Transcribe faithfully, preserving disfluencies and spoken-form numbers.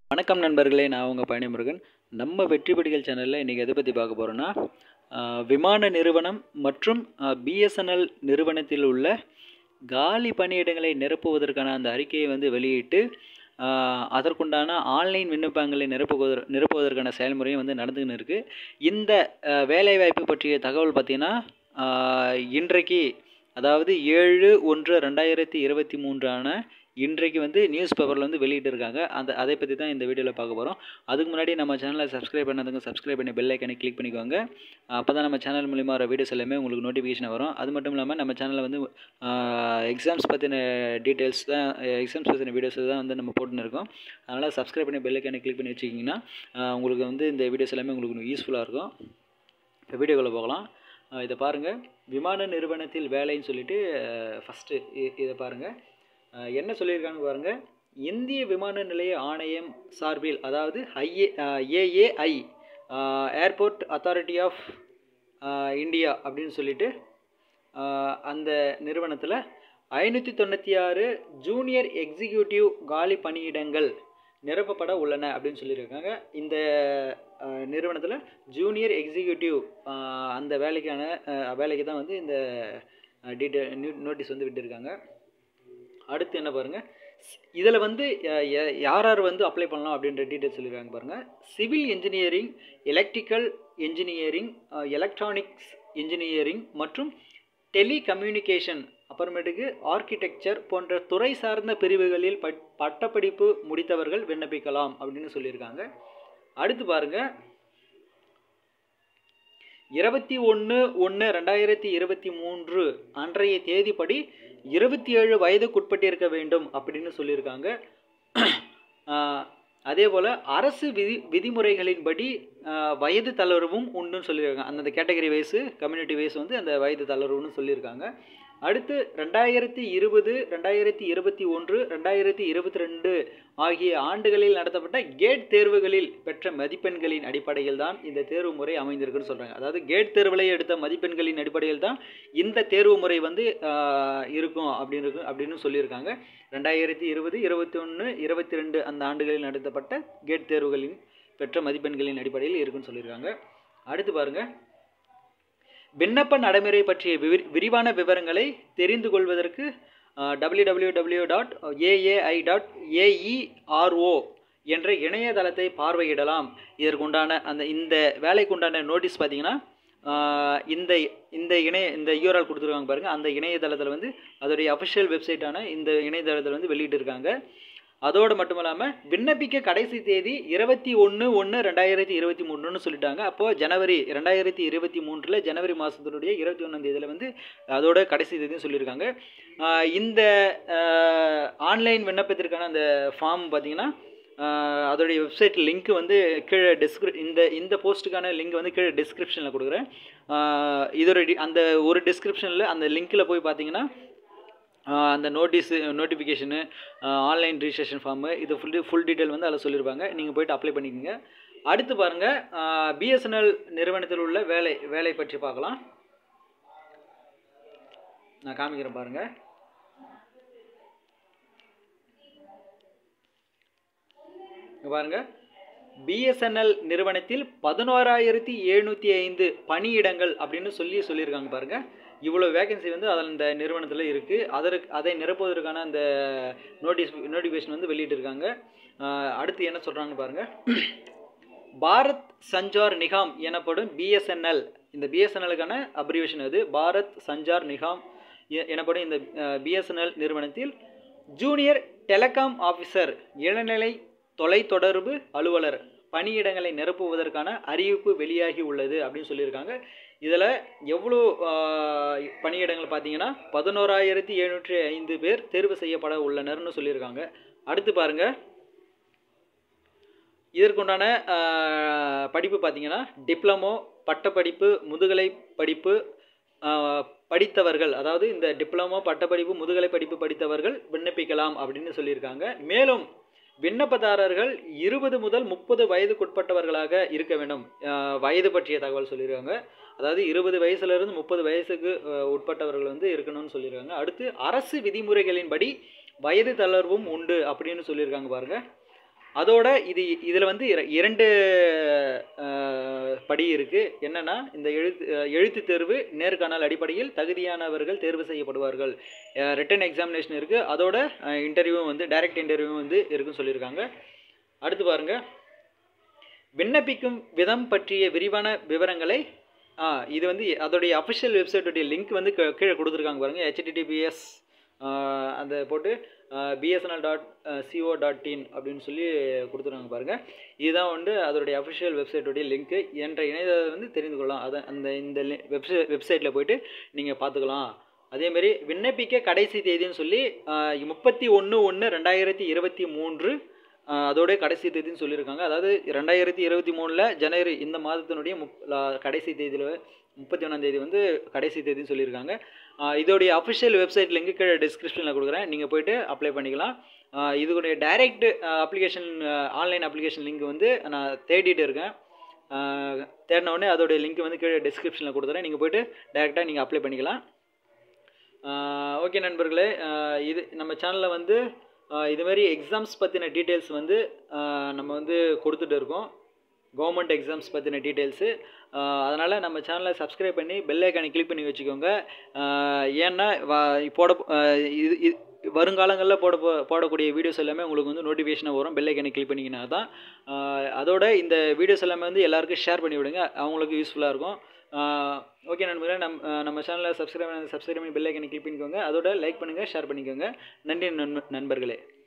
வணக்கம் நண்பர்களே, நான் உங்கள் பழனிமுருகன். நம்ம வெற்றிப்படிகள் சேனலில் இன்றைக்கி எதை பற்றி பார்க்க போகிறோன்னா, விமான நிறுவனம் மற்றும் பிஎஸ்என்எல் நிறுவனத்தில் உள்ள காலி பணியிடங்களை நிரப்புவதற்கான அந்த அறிக்கையை வந்து வெளியிட்டு அதற்குண்டான ஆன்லைன் விண்ணப்பங்களை நிரப்புவதற் நிரப்புவதற்கான செயல்முறையும் வந்து நடந்துக்கின்னு இருக்குது. இந்த வேலைவாய்ப்பு பற்றிய தகவல் பார்த்திங்கன்னா இன்றைக்கு, அதாவது ஏழு ஒன்று ரெண்டாயிரத்தி இருபத்தி மூன்றான இன்றைக்கு வந்து நியூஸ் பேப்பரில் வந்து வெளியிட்டிருக்காங்க. அந்த அதை பற்றி தான் இந்த வீடியோவில் பார்க்க போகிறோம். அதுக்கு முன்னாடி நம்ம சேனலை சப்ஸ்கிரைப் பண்ணதுங்க சப்ஸ்கிரைப் பண்ணி பெல் ஐக்கனை கிளிக் பண்ணிக்கோங்க. அப்போ தான் நம்ம சேனல் மூலிமா வர வீடியோஸ் எல்லாமே உங்களுக்கு நோட்டிஃபிகேஷன் வரும். அது மட்டும் இல்லாமல் நம்ம சேனலில் வந்து எக்ஸாம்ஸ் பற்றின டீட்டெயில்ஸ் தான், எக்ஸாம்ஸ் பற்றின வீடியோஸ் தான் வந்து நம்ம போட்டுன்னு இருக்கோம். அதனால் சப்ஸ்கிரைப் பண்ணி பெல் ஐக்கனை கிளிக் பண்ணி வச்சுக்கிங்கன்னா உங்களுக்கு வந்து இந்த வீடியோஸ் எல்லாமே உங்களுக்கு யூஸ்ஃபுல்லாக இருக்கும். இப்போ வீடியோக்குள்ளே போகலாம். இதை பாருங்கள், விமான நிறுவனத்தில் வேலைன்னு சொல்லிட்டு ஃபஸ்ட்டு இதை பாருங்கள். என்ன சொல்லியிருக்காங்க பாருங்கள். இந்திய விமான நிலைய ஆணையம் சார்பில், அதாவது IA AAI airport authority of India அப்படின்னு சொல்லிட்டு அந்த நிறுவனத்தில் ஐநூற்றி தொண்ணூற்றி ஆறு ஜூனியர் எக்ஸிக்யூட்டிவ் காலி பணியிடங்கள் நிரப்பப்பட உள்ளன அப்படின்னு சொல்லியிருக்காங்க. இந்த நிறுவனத்தில் ஜூனியர் எக்ஸிக்யூட்டிவ் அந்த வேலைக்கான வேலைக்கு தான் வந்து இந்த டீட்டெயில் நோட்டீஸ் வந்து விட்டுருக்காங்க. அடுத்து என்ன பாருங்கள், இதில் வந்து யார் யார் வந்து அப்ளை பண்ணலாம் அப்படின்ற டீட்டெயில்ஸ் சொல்லியிருக்காங்க பாருங்கள். Civil engineering, electrical engineering, electronics engineering மற்றும் டெலிகம்யூனிகேஷன், அப்புறமேட்டுக்கு ஆர்கிடெக்சர் போன்ற துறை சார்ந்த பிரிவுகளில் பட் பட்டப்படிப்பு முடித்தவர்கள் விண்ணப்பிக்கலாம் அப்படின்னு சொல்லியிருக்காங்க. அடுத்து பாருங்கள், இருபத்தி ஒன்று ஒன்று ரெண்டாயிரத்தி இருபத்தி மூன்று அன்றைய தேதிப்படி இருபத்தி ஏழு வயதுக்குட்பட்டிருக்க வேண்டும் அப்படின்னு சொல்லியிருக்காங்க. அதே போல் அரசு விதி விதிமுறைகளின்படி வயது தளர்வும் உண்டுன்னு சொல்லியிருக்காங்க. அந்தந்த கேட்டகரி வைஸு, கம்யூனிட்டி வைஸ் வந்து அந்த வயது தளர்வுன்னு சொல்லியிருக்காங்க. அடுத்து ரெண்டாயிரத்தி இருபது ரெண்டாயிரத்தி இருபத்தி ஒன்று ரெண்டாயிரத்தி இருபத்தி ரெண்டு ஆகிய ஆண்டுகளில் நடத்தப்பட்ட கேட் தேர்வுகளில் பெற்ற மதிப்பெண்களின் அடிப்படையில் தான் இந்த தேர்வு முறை அமைந்திருக்குன்னு சொல்கிறாங்க. அதாவது கேட் தேர்வில் எடுத்த மதிப்பெண்களின் அடிப்படையில் தான் இந்த தேர்வு முறை வந்து இருக்கும் அப்படின்னு அப்படின்னு சொல்லியிருக்காங்க. ரெண்டாயிரத்தி இருபது இருபத்தி ஒன்று இருபத்தி ரெண்டு அந்த ஆண்டுகளில் நடத்தப்பட்ட கேட் தேர்வுகளின் பெற்ற மதிப்பெண்களின் அடிப்படையில் இருக்குன்னு சொல்லியிருக்காங்க. அடுத்து பாருங்கள், விண்ணப்ப நடைமுறை பற்றிய விரிவான விவரங்களை தெரிந்து கொள்வதற்கு W W W dot AAI dot aero என்ற இணையதளத்தை பார்வையிடலாம். இதற்குண்டான அந்த இந்த வேலைக்குண்டான நோட்டீஸ் பார்த்தீங்கன்னா இந்த இந்த இணைய இந்த யூஆர்எல் கொடுத்துருக்காங்க பாருங்கள். அந்த இணையதளத்தில் வந்து அதோடைய அஃபிஷியல் வெப்சைட்டான இந்த இணையதளத்தில் வந்து வெளியிட்டிருக்காங்க. அதோடு மட்டும் இல்லாமல் விண்ணப்பிக்க கடைசி தேதி இருபத்தி ஒன்று ஒன்று ரெண்டாயிரத்தி இருபத்தி மூணுன்னு சொல்லிட்டாங்க. அப்போது ஜனவரி ரெண்டாயிரத்தி இருபத்தி மூன்றில் ஜனவரி மாதத்தினுடைய இருபத்தி ஒன்றாம் தேதியில் வந்து அதோட கடைசி தேதியும் சொல்லியிருக்காங்க. இந்த ஆன்லைன் விண்ணப்பத்திற்கான அந்த ஃபார்ம் பார்த்திங்கன்னா அதோடைய வெப்சைட் லிங்க் வந்து கீழே டிஸ்கிரி இந்த இந்த போஸ்ட்டுக்கான லிங்க் வந்து கீழே டிஸ்கிரிப்ஷனில் கொடுக்குறேன். இதோட அந்த ஒரு டிஸ்கிரிப்ஷனில் அந்த லிங்க்கில் போய் பார்த்தீங்கன்னா அந்த notice, notification, online registration form, இது ஃபுல் ஃபுல் டீட்டெயில் வந்து அதில் சொல்லியிருப்பாங்க. நீங்கள் போய்ட்டு அப்ளை பண்ணிக்கோங்க. அடுத்து பாருங்கள், பிஎஸ்என்எல் நிறுவனத்தில் உள்ள வேலை வேலை பற்றி பார்க்கலாம். நான் காமிக்கிறேன் பாருங்கள். இங்கே பாருங்கள், பிஎஸ்என்எல் நிறுவனத்தில் பதினோராயிரத்தி எழுநூற்றி ஐந்து பணியிடங்கள் அப்படின்னு சொல்லி சொல்லியிருக்காங்க பாருங்கள். இவ்வளோ வேகன்சி வந்து அதில் இந்த நிறுவனத்தில் இருக்குது. அதற்கு அதை நிரப்புவதற்கான அந்த நோட்டீஸ் நோட்டிஃபிகேஷன் வந்து வெளியிட்டிருக்காங்க. அடுத்து என்ன சொல்கிறாங்கன்னு பாருங்கள். பாரத் சஞ்சார் நிகாம் எனப்படும் பிஎஸ்என்எல், இந்த பிஎஸ்என்எலுக்கான அப்ரிவேஷன் அது பாரத் சஞ்சார் நிகாம் எனப்படும் இந்த பிஎஸ்என்எல் நிறுவனத்தில் ஜூனியர் டெலிகாம் ஆஃபீஸர், இளநிலை தொலைத்தொடர்பு அலுவலர் பணியிடங்களை நிரப்புவதற்கான அறிவிப்பு வெளியாகி உள்ளது அப்படின்னு சொல்லியிருக்காங்க. இதில் எவ்வளோ பணியிடங்கள் பார்த்தீங்கன்னா பதினோராயிரத்தி எழுநூற்றி ஐந்து பேர் தேர்வு செய்யப்பட உள்ளனர்னு சொல்லியிருக்காங்க. அடுத்து பாருங்கள், இதற்குண்டான படிப்பு பார்த்தீங்கன்னா டிப்ளமோ, பட்டப்படிப்பு, முதுகலை படிப்பு படித்தவர்கள், அதாவது இந்த டிப்ளமோ, பட்டப்படிப்பு, முதுகலை படிப்பு படித்தவர்கள் விண்ணப்பிக்கலாம் அப்படின்னு சொல்லியிருக்காங்க. மேலும் விண்ணப்பதாரர்கள் இருபது முதல் முப்பது வயதுக்குட்பட்டவர்களாக இருக்க வேண்டும். வயது பற்றிய தகவல் சொல்லியிருக்காங்க. அதாவது இருபது வயசுலேருந்து முப்பது வயசுக்கு உட்பட்டவர்கள் வந்து இருக்கணும்னு சொல்லியிருக்காங்க. அடுத்து அரசு விதிமுறைகளின்படி வயது தளர்வும் உண்டு அப்படின்னு சொல்லியிருக்காங்க பாருங்கள். அதோட இது இதில் வந்து இரண்டு படி இருக்குது. என்னென்னா, இந்த எழுத்து எழுத்து தேர்வு நேர்காணல் அடிப்படையில் தகுதியானவர்கள் தேர்வு செய்யப்படுவார்கள். ரிட்டன் எக்ஸாமினேஷன் இருக்குது, அதோட இன்டர்வியூவும் வந்து டைரக்ட் இன்டர்வியூவும் வந்து இருக்குன்னு சொல்லியிருக்காங்க. அடுத்து பாருங்கள், விண்ணப்பிக்கும் விதம் பற்றிய விரிவான விவரங்களை இது வந்து அதோடைய அஃபிஷியல் வெப்சைட்டுடைய லிங்க் வந்து கீழே கொடுத்துருக்காங்க பாருங்கள். ஹெச்டிடிபிஎஸ் அந்த போட்டு BSNL dot CO dot in அப்படின்னு சொல்லி கொடுத்துருக்காங்க பாருங்கள். இதுதான் வந்து அதோடைய அஃபிஷியல் வெப்சைட்டுடைய லிங்க்கு. என்ற இணையதளத்தை வந்து தெரிந்து கொள்ளலாம். அதை அந்த இந்த வெப்சை வெப்சைட்டில் போய்ட்டு நீங்கள் பார்த்துக்கலாம். அதேமாரி விண்ணப்பிக்க கடைசி தேதின்னு சொல்லி முப்பத்தி ஒன்று ஒன்று ரெண்டாயிரத்தி இருபத்தி மூன்று அதோடைய கடைசி தேதின்னு சொல்லியிருக்காங்க. அதாவது ரெண்டாயிரத்தி இருபத்தி மூணில் ஜனவரி இந்த மாதத்தினுடைய முப் கடைசி தேதியில் முப்பத்தி ஒன்றாம் தேதி வந்து கடைசி தேதின்னு சொல்லியிருக்காங்க. இதோடைய அஃபிஷியல் வெப்சைட் லிங்க் கீழே டிஸ்கிரிப்ஷனில் கொடுக்குறேன், நீங்கள் போய்ட்டு அப்ளை பண்ணிக்கலாம். இதோடைய direct application online application link வந்து நான் தேடிட்டு இருக்கேன். தேடின உடனே அதோடைய லிங்க் வந்து கீழே டிஸ்கிரிப்ஷனில் கொடுத்துறேன், நீங்கள் போய்ட்டு டைரெக்டாக நீங்கள் அப்ளை பண்ணிக்கலாம். ஓகே நண்பர்களே, இது நம்ம சேனலில் வந்து இதுமாரி எக்ஸாம்ஸ் பற்றின டீட்டெயில்ஸ் வந்து நம்ம வந்து கொடுத்துட்டு இருக்கோம். கவர்மெண்ட் எக்ஸாம்ஸ் பற்றின டீட்டெயில்ஸு. அதனால் நம்ம சேனலை சப்ஸ்கிரைப் பண்ணி பெல் ஐக்கானை கிளிக் பண்ணி வச்சுக்கோங்க. ஏன்னா போட இது வருங்காலங்களில் போட போடக்கூடிய வீடியோஸ் எல்லாமே உங்களுக்கு வந்து நோட்டிஃபிகேஷனாக வரும். பெல் ஐக்கானை கிளிக் பண்ணிங்கன்னா தான். அதோட இந்த வீடியோஸ் எல்லாமே வந்து எல்லாருக்கும் ஷேர் பண்ணி விடுங்க, அவங்களுக்கு யூஸ்ஃபுல்லாக இருக்கும். ஓகே நண்பர்களே, நம் நம்ம சேனலை சப்ஸ்கிரைப் சப்ஸ்கிரைப் பண்ணி பெல் ஐக்கானை கிளிக் பண்ணிக்கோங்க. அதோட லைக் பண்ணுங்கள், ஷேர் பண்ணிக்கோங்க. நன்றி நண்பர்களே.